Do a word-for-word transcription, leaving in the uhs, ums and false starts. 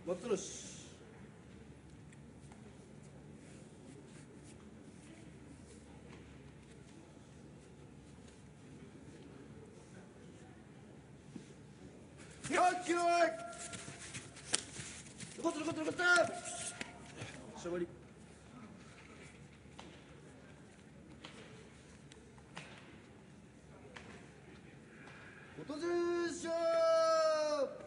待ったなし。よっきょい。よかったよかったよかった。しゃばり。おとずー。